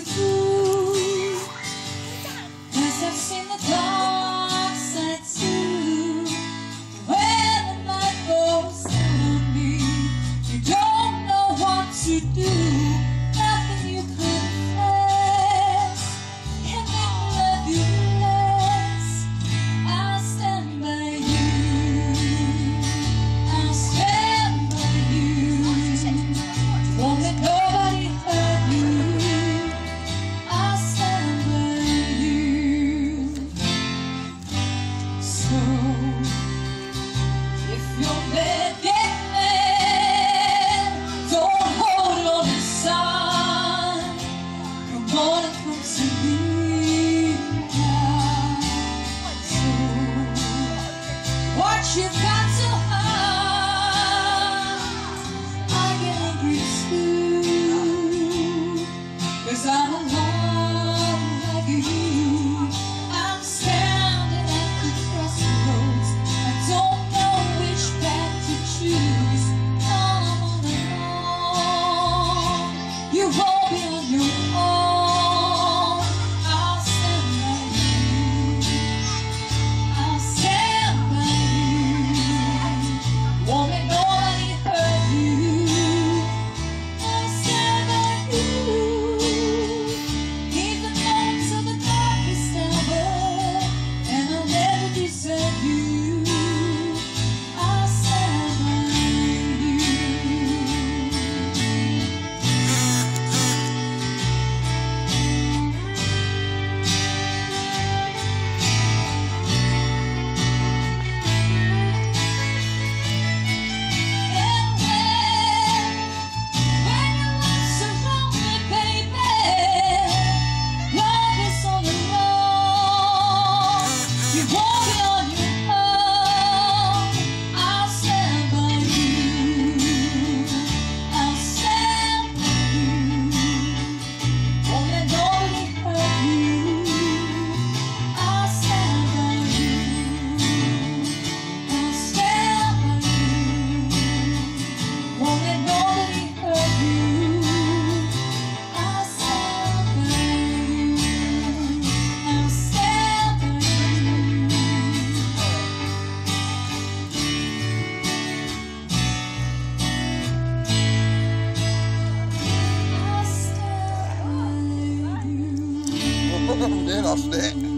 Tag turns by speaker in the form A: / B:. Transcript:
A: through, 'cause I've seen the dark side too. When the night falls down on me, you don't know what to do. Nothing you confess can make me love you less. I'll stand by you. I'll stand by you. Won't let nobody hurt you. I'll stand by you. So if you're mad, get mad. Don't hold on inside. Come on and come to me now. So what you got to hide, I get angry too, 'cause I'm alone like you. I'm standing at the crossroads. I don't know which path to choose. I'm on alone. You won't be on your own. I'll stand by you. I'll stand by you. Won't let nobody hurt you. I'll stand by you. Even moments of the darkest hour, and I'll never desert you. I'll stand by you. And when you want some lonely, baby, love is all alone. You won't be on your own. I'll stand by you. I'll stand by you. Won't let nobody hurt you. I'll stand by you. I'll stand by you. Won't let nobody hurt you. I'll stand by you. I'll stand by you. I'll stand by you.
B: Then I'll stay.